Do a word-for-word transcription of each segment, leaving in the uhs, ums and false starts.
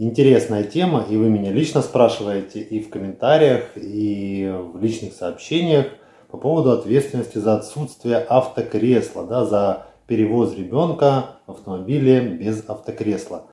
Интересная тема, и вы меня лично спрашиваете и в комментариях, и в личных сообщениях по поводу ответственности за отсутствие автокресла, да, за перевоз ребенка в автомобиле без автокресла.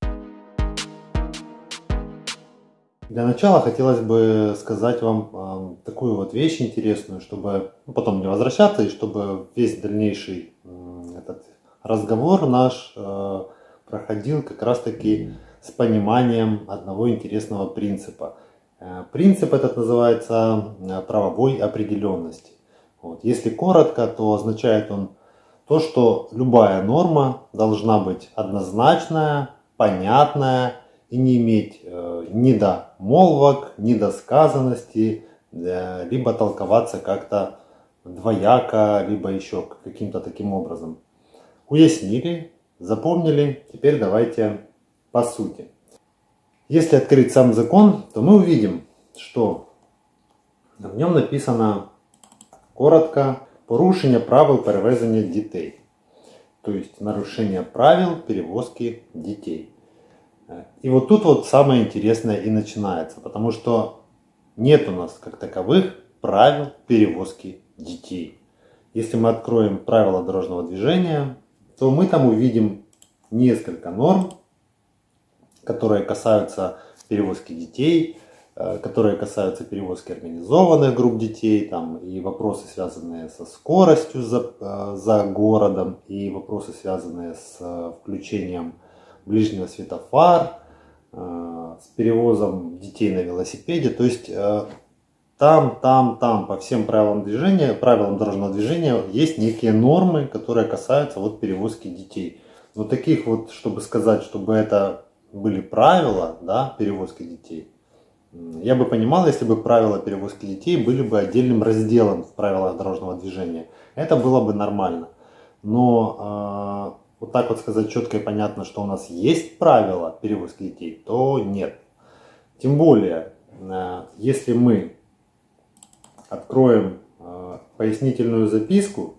Для начала хотелось бы сказать вам э, такую вот вещь интересную, чтобы ну, потом не возвращаться, и чтобы весь дальнейший э, этот разговор наш э, проходил как раз таки с пониманием одного интересного принципа. Э, принцип этот называется э, правовой определенности. Вот. Если коротко, то означает он то, что любая норма должна быть однозначная, понятная, и не иметь э, ни домолвок, ни досказанности, э, либо толковаться как-то двояко, либо еще каким-то таким образом. Уяснили, запомнили, теперь давайте по сути. Если открыть сам закон, то мы увидим, что в нем написано коротко «порушення правил перевезення дітей», то есть нарушение правил перевозки детей. И вот тут вот самое интересное и начинается, потому что нет у нас как таковых правил перевозки детей. Если мы откроем правила дорожного движения, то мы там увидим несколько норм, которые касаются перевозки детей, которые касаются перевозки организованных групп детей, там, и вопросы, связанные со скоростью за, за городом, и вопросы, связанные с включением ближнего светофар, э, с перевозом детей на велосипеде. То есть э, там, там, там по всем правилам движения, правилам дорожного движения есть некие нормы, которые касаются вот перевозки детей. Но таких вот, чтобы сказать, чтобы это были правила, да, перевозки детей, я бы понимал, если бы правила перевозки детей были бы отдельным разделом в правилах дорожного движения. Это было бы нормально. Но э, вот так вот сказать четко и понятно, что у нас есть правила перевозки детей, то нет. Тем более, если мы откроем пояснительную записку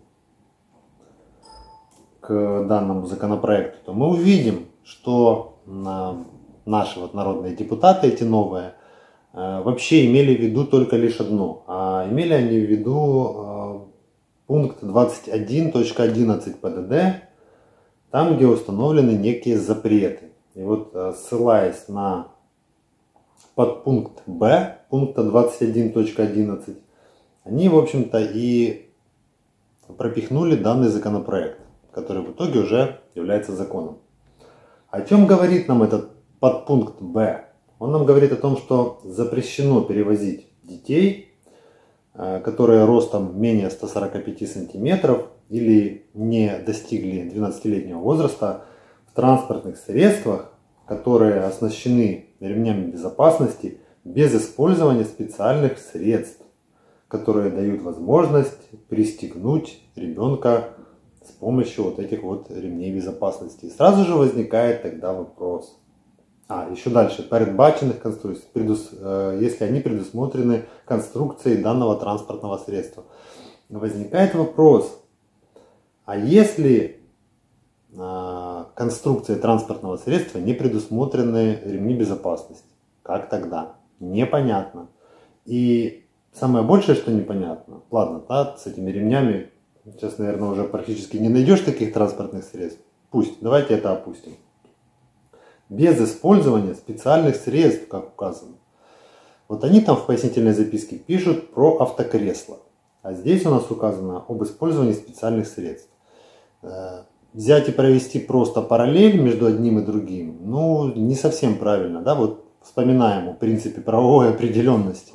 к данному законопроекту, то мы увидим, что наши вот народные депутаты, эти новые, вообще имели в виду только лишь одно. А имели они в виду пункт двадцать один точка одиннадцать ПДД, там, где установлены некие запреты. И вот, ссылаясь на подпункт Б пункта двадцать один точка одиннадцать, они, в общем-то, и пропихнули данный законопроект, который в итоге уже является законом. О чем говорит нам этот подпункт Б? Он нам говорит о том, что запрещено перевозить детей, которые ростом менее ста сорока пяти сантиметров или не достигли двенадцатилетнего возраста, в транспортных средствах, которые оснащены ремнями безопасности без использования специальных средств, которые дают возможность пристегнуть ребенка с помощью вот этих вот ремней безопасности. И сразу же возникает тогда вопрос. А, еще дальше. Передбаченных конструкций, предус, э, если они предусмотрены конструкцией данного транспортного средства. Возникает вопрос. А если э, конструкцией транспортного средства не предусмотрены ремни безопасности, как тогда? Непонятно. И самое большее, что непонятно, ладно, да, с этими ремнями сейчас, наверное, уже практически не найдешь таких транспортных средств. Пусть, давайте это опустим. Без использования специальных средств, как указано. Вот они там в пояснительной записке пишут про автокресло. А здесь у нас указано об использовании специальных средств. Взять и провести просто параллель между одним и другим, ну, не совсем правильно. Да? Вот вспоминаем о принципе правовой определенности.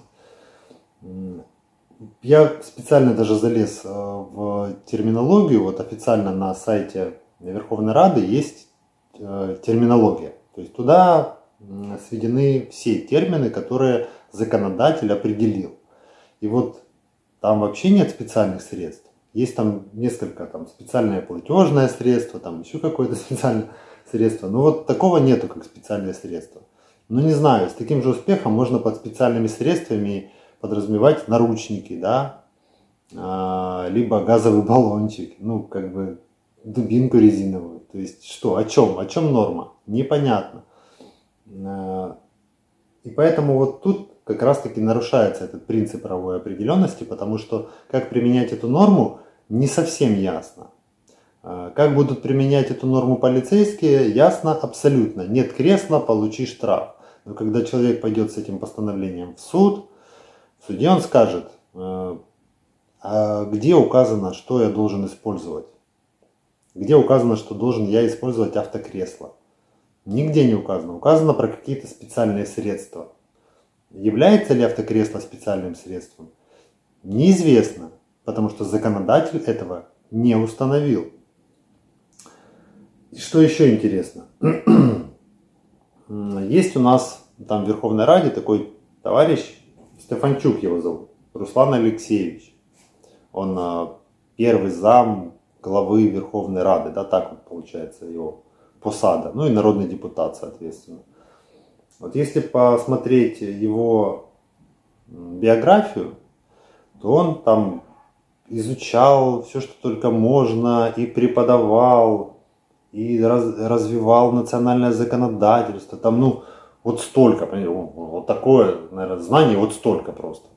Я специально даже залез в терминологию. Вот официально на сайте Верховной Рады есть терминология. То есть туда сведены все термины, которые законодатель определил. И вот там вообще нет специальных средств. Есть там несколько, там специальное платежное средство, там еще какое-то специальное средство. Но вот такого нету, как специальное средство. Ну не знаю, с таким же успехом можно под специальными средствами подразумевать наручники, да, а, либо газовый баллончик, ну как бы дубинку резиновую. То есть что, о чем, о чем норма? Непонятно. И поэтому вот тут как раз-таки нарушается этот принцип правовой определенности, потому что как применять эту норму не совсем ясно. Как будут применять эту норму полицейские, ясно абсолютно. Нет кресла, получи штраф. Но когда человек пойдет с этим постановлением в суд, в суде он скажет, а где указано, что я должен использовать? Где указано, что должен я использовать автокресло? Нигде не указано. Указано про какие-то специальные средства. Является ли автокресло специальным средством? Неизвестно, потому что законодатель этого не установил. И что еще интересно? Есть у нас там в Верховной Раде такой товарищ, Стефанчук его зовут, Руслан Алексеевич. Он первый зам главы Верховной Рады, да, так вот получается его посада, ну и народный депутат, соответственно. Вот если посмотреть его биографию, то он там изучал все, что только можно, и преподавал, и раз, развивал национальное законодательство. Там, ну, вот столько, понимаете, вот такое, наверное, знание, вот столько просто.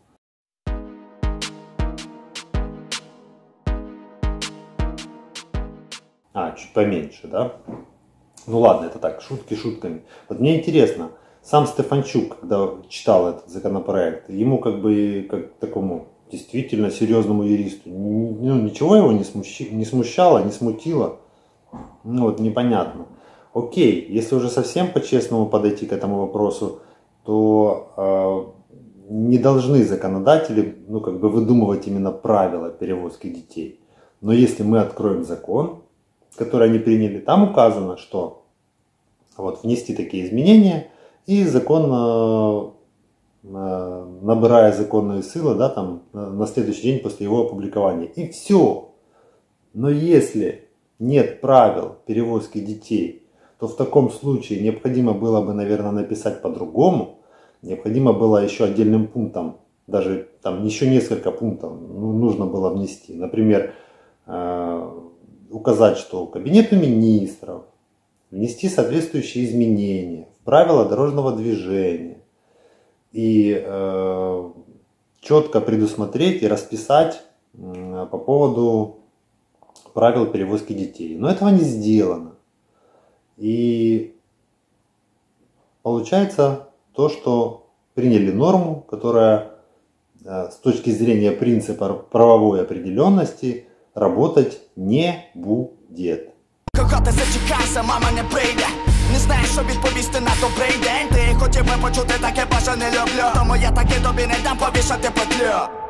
А, чуть поменьше, да? Ну ладно, это так, шутки шутками. Вот мне интересно, сам Стефанчук, когда читал этот законопроект, ему как бы, как такому действительно серьезному юристу, ну, ничего его не, смущи, не смущало, не смутило? Ну вот непонятно. Окей, если уже совсем по-честному подойти к этому вопросу, то э, не должны законодатели, ну, как бы выдумывать именно правила перевозки детей. Но если мы откроем закон, который они приняли, там указано, что вот внести такие изменения, и закон, набирая законную силу, да, там, на следующий день после его опубликования. И все. Но если нет правил перевозки детей, то в таком случае необходимо было бы, наверное, написать по-другому. Необходимо было еще отдельным пунктом, даже там еще несколько пунктов ну, нужно было внести. Например, указать, что Кабинету министров внести соответствующие изменения в правила дорожного движения и э, четко предусмотреть и расписать э, по поводу правил перевозки детей. Но этого не сделано. И получается то, что приняли норму, которая э, с точки зрения принципа правовой определенности работать не будет. Кого ти зачекайся, мама не прийде. Не знаєш, що відповісти на добрий день. Ти хотів би почути таке, боже, не люблю. Тому я таки тобі не дам повішати петлю.